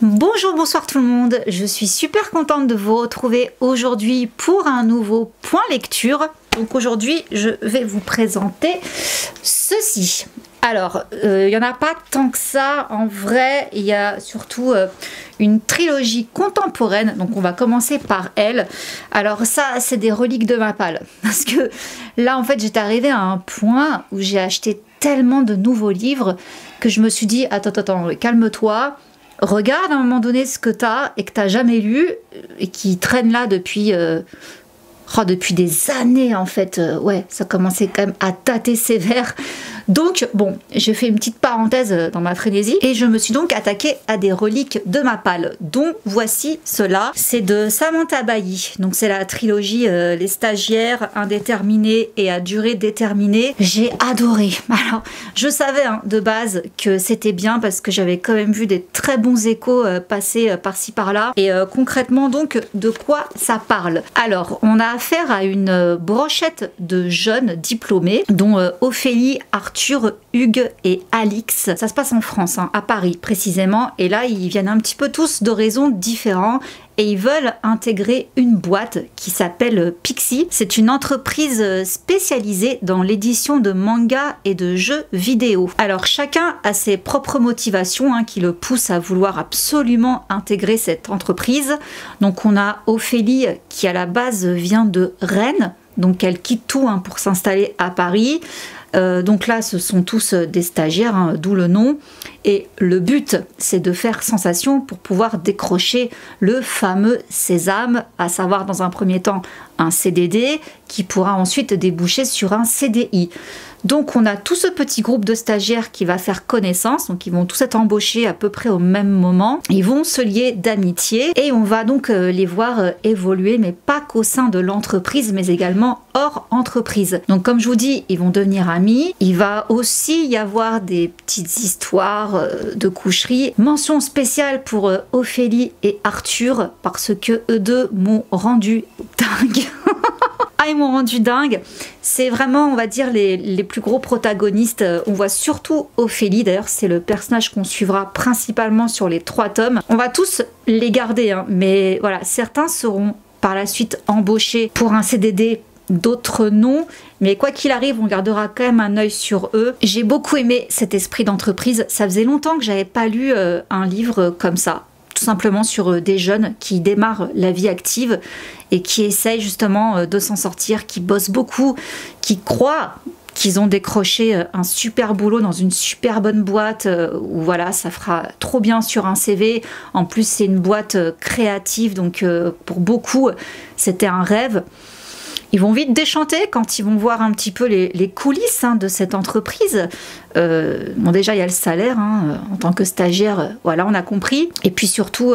Bonjour, bonsoir tout le monde, je suis super contente de vous retrouver aujourd'hui pour un nouveau point lecture. Donc aujourd'hui, je vais vous présenter ceci. Alors, il n'y en a pas tant que ça, en vrai, il y a surtout une trilogie contemporaine, donc on va commencer par elle. Alors ça, c'est des reliques de ma palle, parce que là, en fait, j'étais arrivée à un point où j'ai acheté tellement de nouveaux livres que je me suis dit, attends, calme-toi. Regarde à un moment donné ce que t'as et que t'as jamais lu et qui traîne là depuis des années en fait. Ouais, ça commençait quand même à tâter sévère. Donc bon, j'ai fait une petite parenthèse dans ma frénésie et je me suis donc attaquée à des reliques de ma palle. Donc voici cela, c'est de Samantha Bailly. Donc c'est la trilogie Les Stagiaires, Indéterminés et à durée déterminée. J'ai adoré. Alors je savais de base que c'était bien parce que j'avais quand même vu des très bons échos passer par-ci par-là. Et concrètement donc de quoi ça parle? Alors on a affaire à une brochette de jeunes diplômés dont Ophélie, Arthur, Hugues et Alix. Ça se passe en France, à Paris précisément. Et là, ils viennent un petit peu tous d'horizons différents et ils veulent intégrer une boîte qui s'appelle Pixie. C'est une entreprise spécialisée dans l'édition de mangas et de jeux vidéo. Alors chacun a ses propres motivations qui le poussent à vouloir absolument intégrer cette entreprise. Donc on a Ophélie qui à la base vient de Rennes. Donc elle quitte tout pour s'installer à Paris. Donc là, ce sont tous des stagiaires, d'où le nom. Et le but, c'est de faire sensation pour pouvoir décrocher le fameux sésame, à savoir dans un premier temps un CDD qui pourra ensuite déboucher sur un CDI. Donc on a tout ce petit groupe de stagiaires qui va faire connaissance, donc ils vont tous être embauchés à peu près au même moment. Ils vont se lier d'amitié et on va donc les voir évoluer, mais pas qu'au sein de l'entreprise, mais également hors entreprise. Donc comme je vous dis, ils vont devenir amis. Il va aussi y avoir des petites histoires de coucherie. Mention spéciale pour Ophélie et Arthur, parce que eux deux m'ont rendu dingue. Ils m'ont rendu dingue. C'est vraiment, on va dire, les plus gros protagonistes. On voit surtout Ophélie. D'ailleurs, c'est le personnage qu'on suivra principalement sur les 3 tomes. On va tous les garder, mais voilà, certains seront par la suite embauchés pour un CDD, d'autres non. Mais quoi qu'il arrive, on gardera quand même un œil sur eux. J'ai beaucoup aimé cet esprit d'entreprise. Ça faisait longtemps que j'avais pas lu un livre comme ça. Tout simplement sur des jeunes qui démarrent la vie active et qui essayent justement de s'en sortir, qui bossent beaucoup, qui croient qu'ils ont décroché un super boulot dans une super bonne boîte où voilà, ça fera trop bien sur un CV. En plus, c'est une boîte créative, donc pour beaucoup, c'était un rêve. Ils vont vite déchanter quand ils vont voir un petit peu les coulisses de cette entreprise. Bon, déjà, il y a le salaire en tant que stagiaire, voilà, on a compris. Et puis surtout,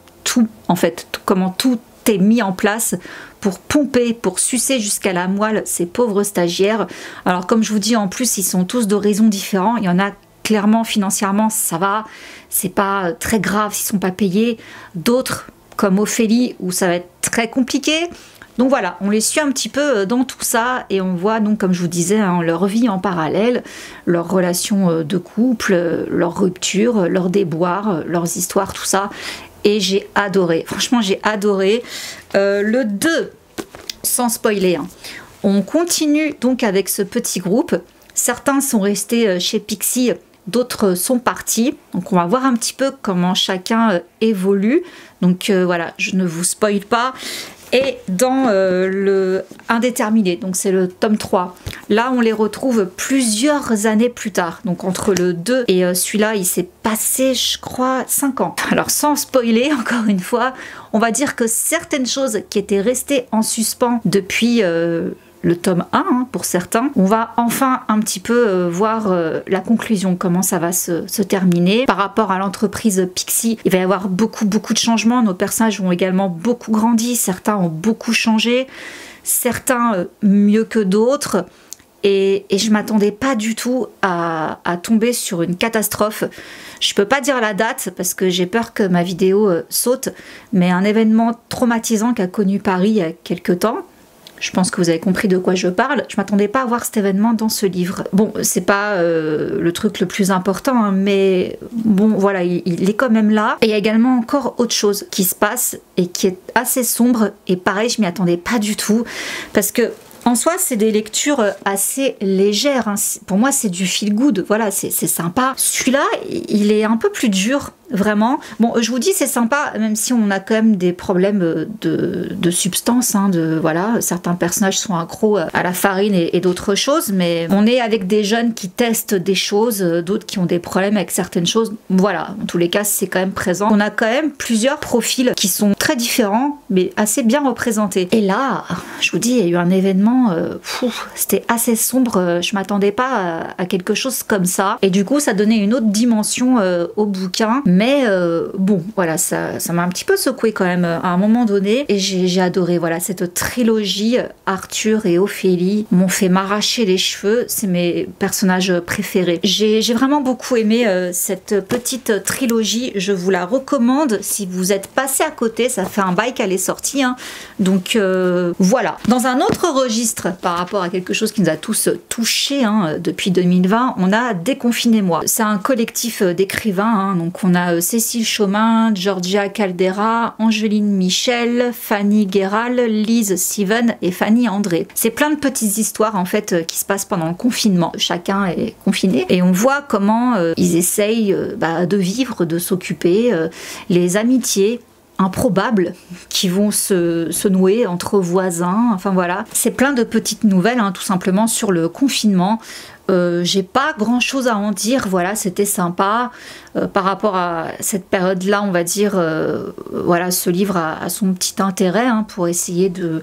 comment tout est mis en place pour pomper, pour sucer jusqu'à la moelle ces pauvres stagiaires. Alors, comme je vous dis, en plus, ils sont tous d'horizons différents. Il y en a clairement, financièrement, ça va. C'est pas très grave s'ils sont pas payés. D'autres, comme Ophélie, où ça va être très compliqué. Donc voilà, on les suit un petit peu dans tout ça et on voit donc, comme je vous disais, leur vie en parallèle, leurs relations de couple, leurs ruptures, leurs déboires, leurs histoires, tout ça. Et j'ai adoré, franchement j'ai adoré. Le 2, sans spoiler, on continue donc avec ce petit groupe. Certains sont restés chez Pixie, d'autres sont partis. Donc on va voir un petit peu comment chacun évolue. Donc voilà, je ne vous spoil pas. Et dans le Indéterminé, donc c'est le tome 3, là on les retrouve plusieurs années plus tard. Donc entre le 2 et celui-là, il s'est passé, je crois, 5 ans. Alors sans spoiler, encore une fois, on va dire que certaines choses qui étaient restées en suspens depuis le tome 1 pour certains, on va enfin un petit peu voir la conclusion, comment ça va se terminer. Par rapport à l'entreprise Pixie, il va y avoir beaucoup de changements. Nos personnages ont également beaucoup grandi, certains ont beaucoup changé, certains mieux que d'autres. Et je m'attendais pas du tout à tomber sur une catastrophe. Je peux pas dire la date parce que j'ai peur que ma vidéo saute, mais un événement traumatisant qu'a connu Paris il y a quelques temps. je pense que vous avez compris de quoi je parle. Je m'attendais pas à voir cet événement dans ce livre. Bon, c'est pas le truc le plus important, hein, mais bon, voilà, il est quand même là. Et il y a également encore autre chose qui se passe et qui est assez sombre. Et pareil, je m'y attendais pas du tout. Parce que en soi, c'est des lectures assez légères. Hein. Pour moi, c'est du feel good. Voilà, c'est sympa. Celui-là, il est un peu plus dur, vraiment. Bon, je vous dis, c'est sympa, même si on a quand même des problèmes de substance. Hein, voilà, certains personnages sont accros à la farine et d'autres choses. Mais on est avec des jeunes qui testent des choses, d'autres qui ont des problèmes avec certaines choses. Voilà, en tous les cas, c'est quand même présent. On a quand même plusieurs profils qui sont très différents, mais assez bien représentés. Et là, je vous dis, il y a eu un événement. C'était assez sombre, je m'attendais pas à quelque chose comme ça, et du coup ça donnait une autre dimension au bouquin, mais bon voilà, ça m'a un petit peu secoué quand même à un moment donné, et j'ai adoré. Voilà, cette trilogie, Arthur et Ophélie m'ont fait m'arracher les cheveux, c'est mes personnages préférés. J'ai vraiment beaucoup aimé cette petite trilogie, je vous la recommande si vous êtes passé à côté, ça fait un bail qu'elle est sortie, hein. Donc voilà. Dans un autre registre par rapport à quelque chose qui nous a tous touchés, hein, depuis 2020, on a Déconfinez-moi. C'est un collectif d'écrivains, hein, donc on a Cécile Chaumin, Georgia Caldera, Angeline Michel, Fanny Guéral, Lise Steven et Fanny André. C'est plein de petites histoires en fait qui se passent pendant le confinement. Chacun est confiné et on voit comment ils essayent de vivre, de s'occuper, les amitiés improbables qui vont se nouer entre voisins, enfin voilà. C'est plein de petites nouvelles, hein, tout simplement sur le confinement. J'ai pas grand chose à en dire, voilà, c'était sympa par rapport à cette période-là, on va dire, voilà, ce livre a son petit intérêt, hein, pour essayer de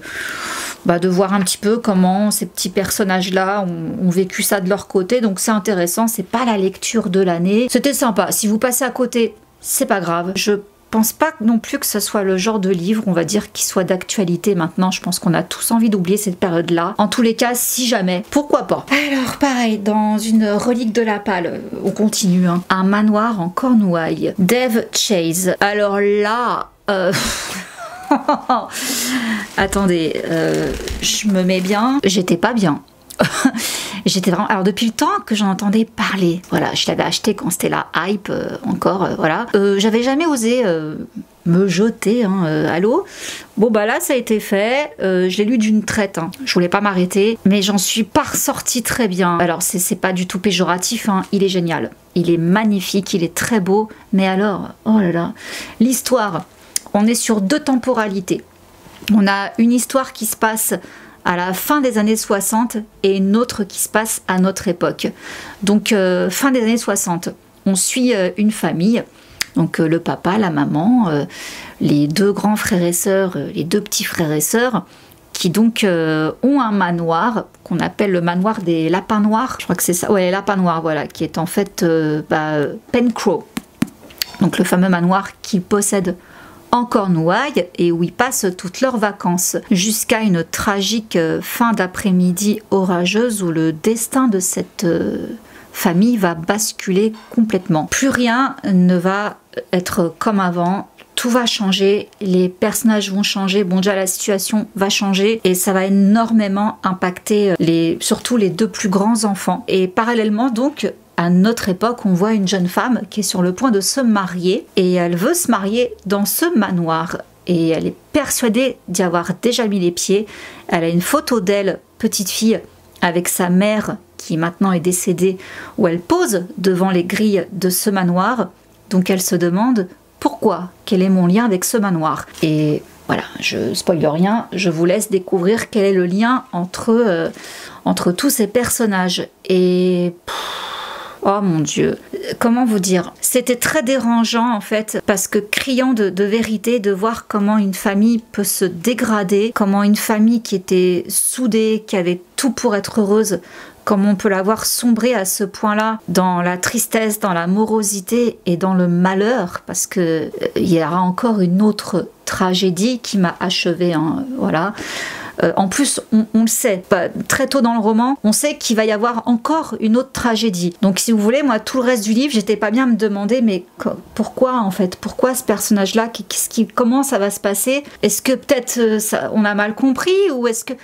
voir un petit peu comment ces petits personnages-là ont vécu ça de leur côté, donc c'est intéressant, c'est pas la lecture de l'année, c'était sympa. Si vous passez à côté, c'est pas grave, je pense pas non plus que ce soit le genre de livre, on va dire, qui soit d'actualité maintenant. Je pense qu'on a tous envie d'oublier cette période-là. En tous les cas, si jamais, pourquoi pas. Alors, pareil, dans une relique de la palle, on continue, hein. Un manoir en Cornouailles. Dave Chase. Alors là... Attendez, je me mets bien. J'étais pas bien. J'étais vraiment... Alors depuis le temps que j'en entendais parler, voilà, je l'avais acheté quand c'était la hype encore, voilà. J'avais jamais osé me jeter à l'eau. Bon bah là ça a été fait, je l'ai lu d'une traite, hein. Je voulais pas m'arrêter, mais j'en suis pas ressortie très bien. Alors c'est pas du tout péjoratif, hein. Il est génial, il est magnifique, il est très beau, mais alors, oh là là, l'histoire, on est sur deux temporalités. On a une histoire qui se passe à la fin des années 60 et une autre qui se passe à notre époque. Donc fin des années 60, on suit une famille, donc le papa, la maman, les deux grands frères et sœurs, les deux petits frères et sœurs, qui donc ont un manoir qu'on appelle le manoir des lapins noirs, je crois que c'est ça, ouais, les lapins noirs, voilà, qui est en fait Pencrow, donc le fameux manoir qu'ils possèdent en Cornouailles et où ils passent toutes leurs vacances, jusqu'à une tragique fin d'après-midi orageuse où le destin de cette famille va basculer complètement. Plus rien ne va être comme avant, tout va changer, les personnages vont changer, bon déjà la situation va changer et ça va énormément impacter surtout les deux plus grands enfants. Et parallèlement donc, à notre époque, on voit une jeune femme qui est sur le point de se marier et elle veut se marier dans ce manoir et elle est persuadée d'y avoir déjà mis les pieds. Elle a une photo d'elle, petite fille, avec sa mère qui maintenant est décédée, où elle pose devant les grilles de ce manoir. Donc elle se demande pourquoi, quel est mon lien avec ce manoir. Et voilà, je spoile rien, je vous laisse découvrir quel est le lien entre tous ces personnages. Et... oh mon Dieu, comment vous dire? C'était très dérangeant en fait, parce que criant de vérité, de voir comment une famille peut se dégrader, comment une famille qui était soudée, qui avait tout pour être heureuse, comment on peut la voir sombrer à ce point-là, dans la tristesse, dans la morosité et dans le malheur, parce que il y aura encore une autre tragédie qui m'a achevée, hein, voilà. En plus, on le sait, très tôt dans le roman, on sait qu'il va y avoir encore une autre tragédie. Donc si vous voulez, moi, tout le reste du livre, j'étais pas bien à me demander, mais pourquoi en fait? Pourquoi ce personnage-là? Comment ça va se passer? Est-ce que peut-être on a mal compris? Ou est-ce que...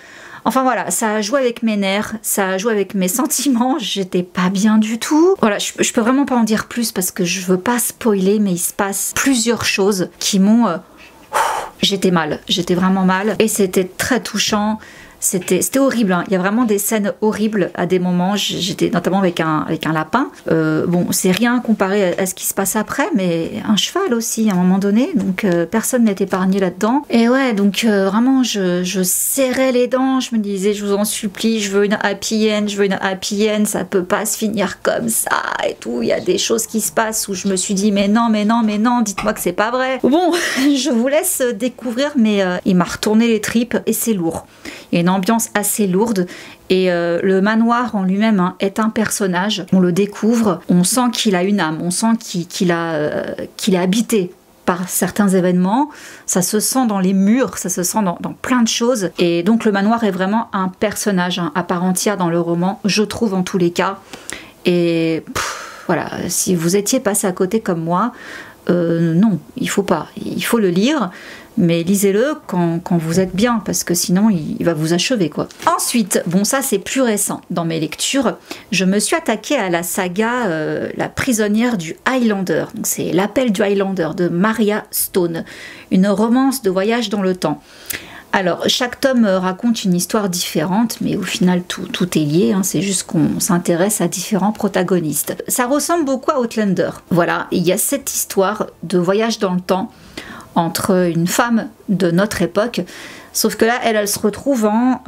Enfin voilà, ça a joué avec mes nerfs, ça a joué avec mes sentiments, j'étais pas bien du tout. Voilà, je peux vraiment pas en dire plus parce que je veux pas spoiler, mais il se passe plusieurs choses qui m'ont... j'étais mal, j'étais vraiment mal et c'était très touchant. C'était horrible, hein. Il y a vraiment des scènes horribles à des moments. J'étais notamment avec un lapin. Bon, c'est rien comparé à ce qui se passe après, mais un cheval aussi à un moment donné. Donc personne n'est épargné là-dedans. Et ouais, donc vraiment, je serrais les dents. Je me disais, je vous en supplie, je veux une happy end, je veux une happy end. Ça peut pas se finir comme ça et tout. Il y a des choses qui se passent où je me suis dit, mais non, mais non, mais non, dites-moi que c'est pas vrai. Bon, je vous laisse découvrir, mais il m'a retourné les tripes et c'est lourd. Il y a une ambiance assez lourde et le manoir en lui-même hein, est un personnage. On le découvre, on sent qu'il a une âme, on sent qu'il est habité par certains événements. Ça se sent dans les murs, ça se sent dans plein de choses. Et donc le manoir est vraiment un personnage hein, à part entière dans le roman, je trouve en tous les cas. Et voilà, si vous étiez passé à côté comme moi, non, il faut pas. Il faut le lire. Mais lisez-le quand vous êtes bien, parce que sinon il va vous achever quoi. Ensuite, bon ça c'est plus récent dans mes lectures, je me suis attaquée à la saga La prisonnière du Highlander. C'est L'appel du Highlander de Maria Stone, une romance de voyage dans le temps. Alors, chaque tome raconte une histoire différente, mais au final, tout est lié, hein, c'est juste qu'on s'intéresse à différents protagonistes. Ça ressemble beaucoup à Outlander. Voilà, il y a cette histoire de voyage dans le temps entre une femme de notre époque, sauf que là, elle se retrouve en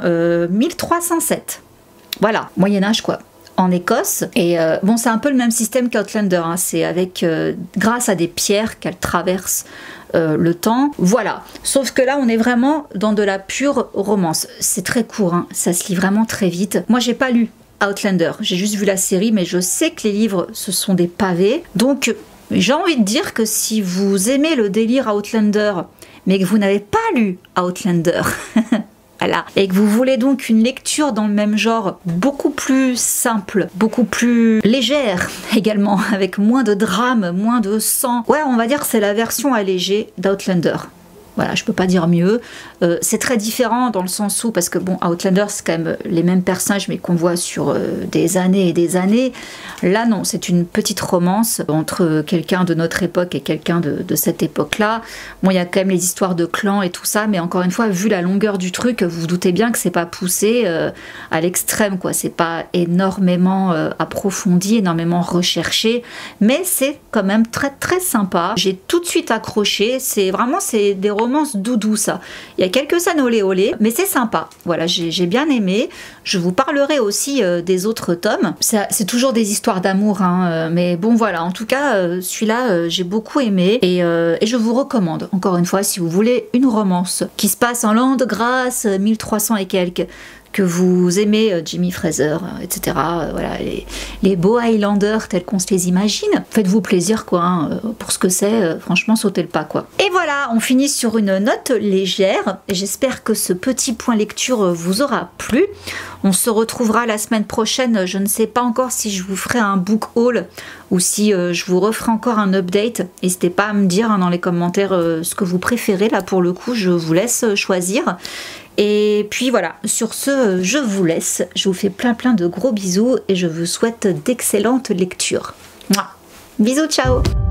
1307. Voilà, Moyen-Âge quoi. En Écosse, et bon c'est un peu le même système qu'Outlander, hein. C'est avec grâce à des pierres qu'elle traverse le temps, voilà. Sauf que là on est vraiment dans de la pure romance, c'est très court, hein. Ça se lit vraiment très vite. Moi j'ai pas lu Outlander, j'ai juste vu la série, mais je sais que les livres ce sont des pavés, donc j'ai envie de dire que si vous aimez le délire Outlander, mais que vous n'avez pas lu Outlander, voilà, et que vous voulez donc une lecture dans le même genre, beaucoup plus simple, beaucoup plus légère également, avec moins de drame, moins de sang, ouais, on va dire que c'est la version allégée d'Outlander. Voilà, je peux pas dire mieux. C'est très différent dans le sens où, parce que bon, Outlander c'est quand même les mêmes personnages mais qu'on voit sur des années et des années. Là non, c'est une petite romance entre quelqu'un de notre époque et quelqu'un de cette époque-là. Bon, il y a quand même les histoires de clans et tout ça, mais encore une fois, vu la longueur du truc, vous vous doutez bien que c'est pas poussé à l'extrême, quoi. C'est pas énormément approfondi, énormément recherché, mais c'est quand même très très sympa. J'ai tout de suite accroché. C'est des romances doudou ça. Il y a quelques scènes olé olé, mais c'est sympa. Voilà, j'ai bien aimé. Je vous parlerai aussi des autres tomes. C'est toujours des histoires d'amour, hein, mais bon voilà, en tout cas, celui-là, j'ai beaucoup aimé et je vous recommande, encore une fois, si vous voulez une romance qui se passe en l'an de grâce 1300 et quelques, que vous aimez Jimmy Fraser, etc. Voilà, les beaux Highlanders tels qu'on se les imagine. Faites-vous plaisir, quoi. Hein, pour ce que c'est, franchement, sautez le pas, quoi. Et voilà, on finit sur une note légère. J'espère que ce petit point lecture vous aura plu. On se retrouvera la semaine prochaine. Je ne sais pas encore si je vous ferai un book haul ou si je vous referai encore un update. N'hésitez pas à me dire hein, dans les commentaires ce que vous préférez. Là, pour le coup, je vous laisse choisir. Et puis voilà, sur ce, je vous laisse. Je vous fais plein de gros bisous et je vous souhaite d'excellentes lectures. Mouah. Bisous, ciao!